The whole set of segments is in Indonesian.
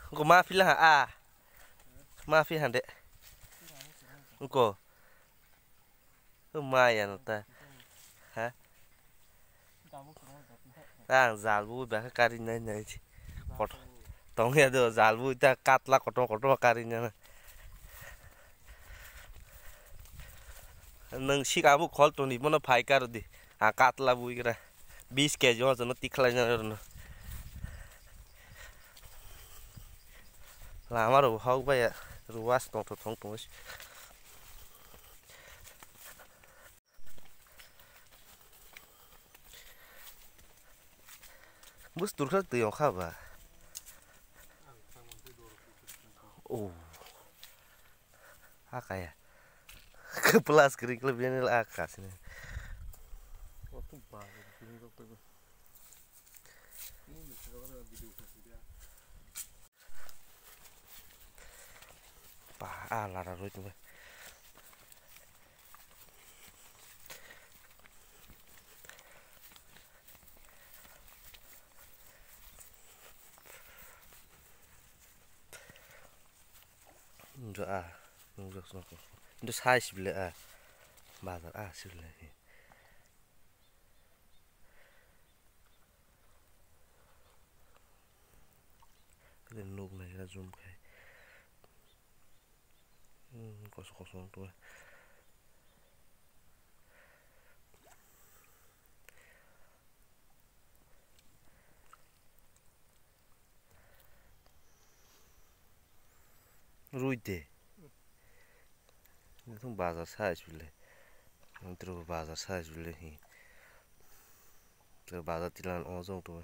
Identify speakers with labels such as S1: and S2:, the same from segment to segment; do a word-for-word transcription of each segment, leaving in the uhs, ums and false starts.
S1: Ko maafi lah ah. Maafi hande. Ko. Lumayan ta. Ha? Tang zalbu ba kari nai nai chi. Kot. Tong ya do zalbu ta katla koto koto kari nya. Nang si kamu khol to ni mono phai kar di. A katla bui kra. बीस KG हो जनो तिखला जना लामा रो हाउ बाया रुवास दं थ थं थं बुस दुरखा दैयाव खाबा औ आकाया प्लास ग्रिकल बेनेल आकासने pa ala ra rồi tuh udah ah udah snoko udah size beli ah bazar ah sih lagi cái nục này là zoom cái kosong kosong tuh ruồi deh itu bazar size beli terus bazar size beli nih terus bazar tilan ozong tuh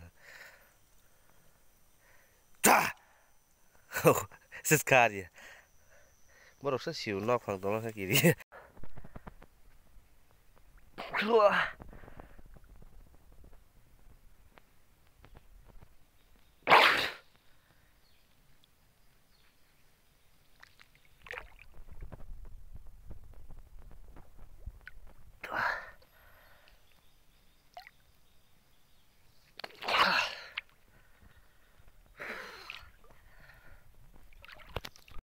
S1: dah sekali baru saya siu nak fang tolong saya kiri. Wah.